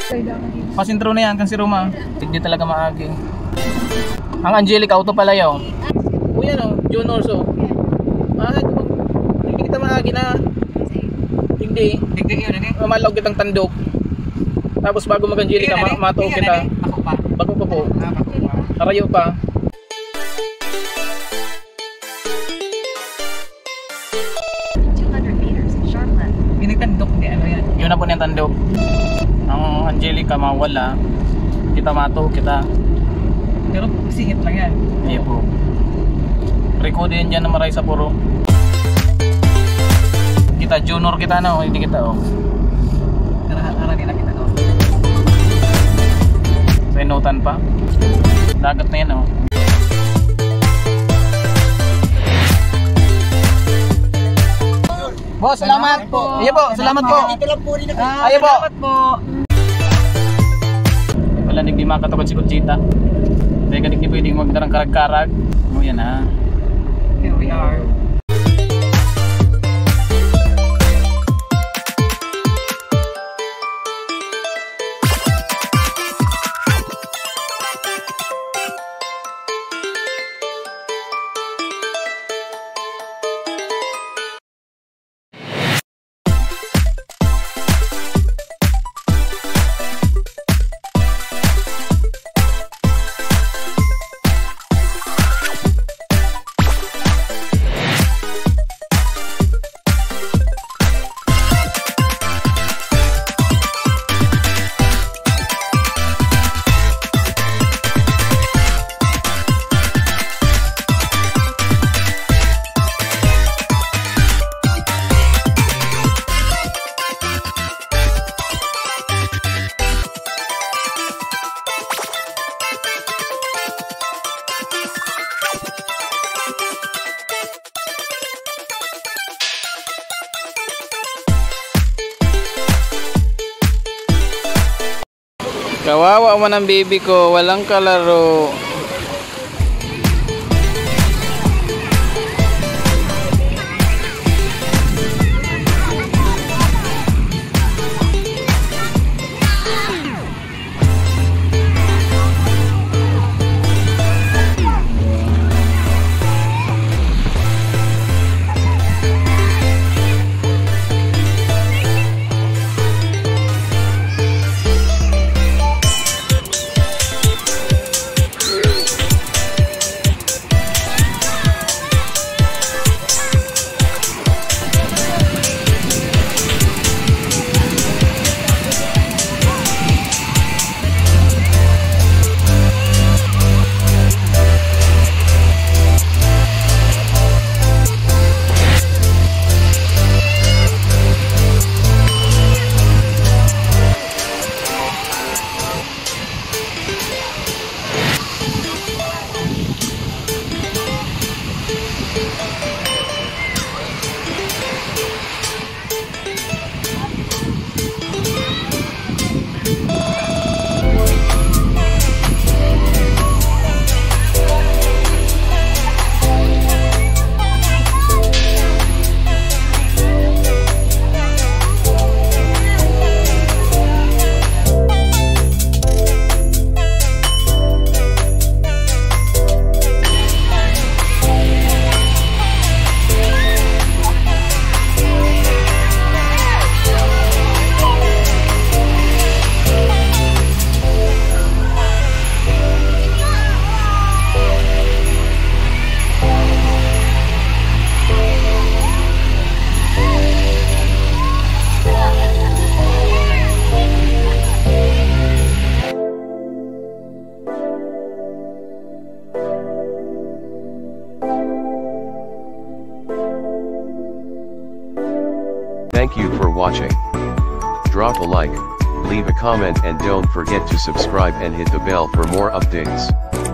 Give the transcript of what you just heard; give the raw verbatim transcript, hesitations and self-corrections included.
Pasintro na yan, kan si Roma. Hindi talaga maagi. Ang Angelica auto pala yun. O yan o, June also. Ah, hindi kita maagi na. Hindi. Hindi yun, hindi. Malaw kitang tandok. Tapos bago mag-Angelica, ma matuog kita. Ako pa. Bago pa po. Ah, bago pa. Karayo pa. Pinagtandok di ano yan. Yun na po niyang tandok. Ang Angelica mawala. Kita matuog kita. Pero singit lang yan. Iya po. Rico din dyan na maray sa puro. Kita junior kita na, hindi kita oh. Ara nila kita no. Sa inutan pa. Dagat na yan oh. Boss, salamat po. Iya po, salamat po. Dito lang po rin ako. Ayo po. Salamat po. Wala nang di makatukod si Conchita. Dahil kanig di pwedeng magdarang karag-karag. O yan ha. Here we are. Kawawa man ang baby ko, walang kalaro. Thank you for watching. Drop a like, leave a comment and don't forget to subscribe and hit the bell for more updates.